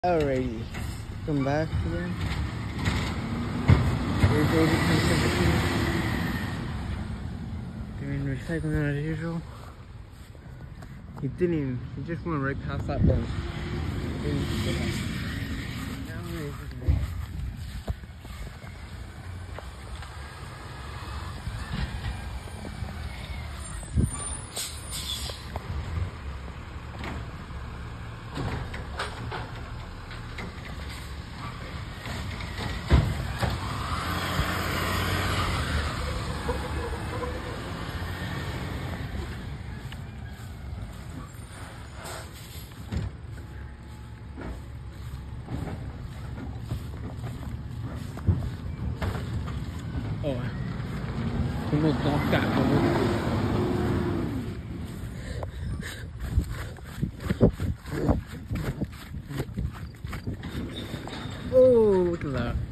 Alrighty, come back again. Here's David from Sympathy doing recycling as usual. He just went right past that bump. Oh, I'm gonna block that hole. Oh, look at that.